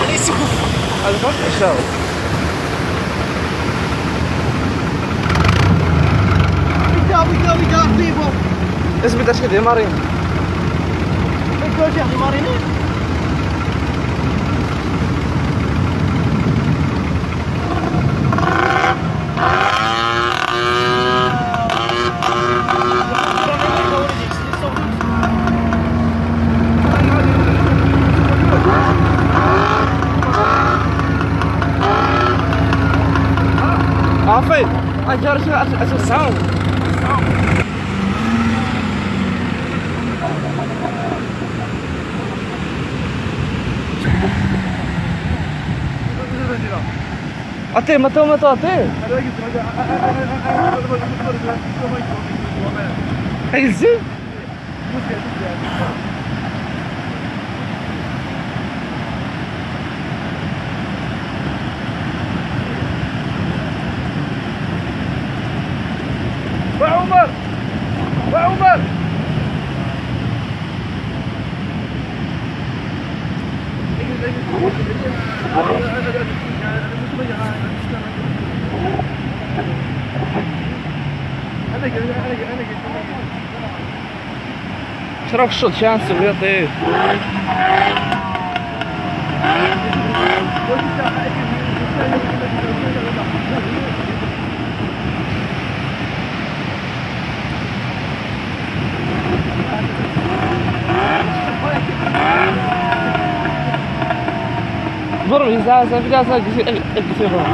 Allez, souffle. هذا فوق الشاو. ويدا طيبو. اثبت اش كدير مارين. الكوجي عند ماريني. عافيت اجار شي الصعوب. أطير متى أطير؟ هيزي؟ وعمر وعمر شراك الشوط شان سبريطي ضرب إزازة في إزازة كثيرة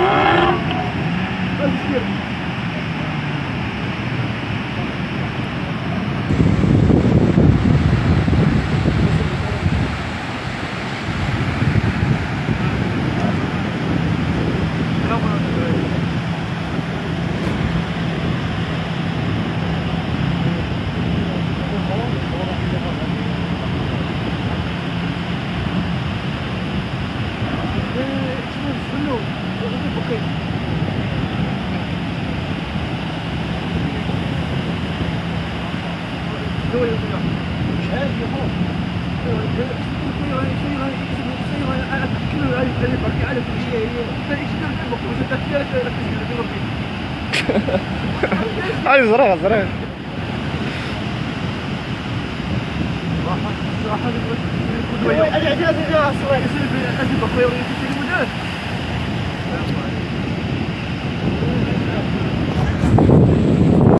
هاي زرع زرع اجي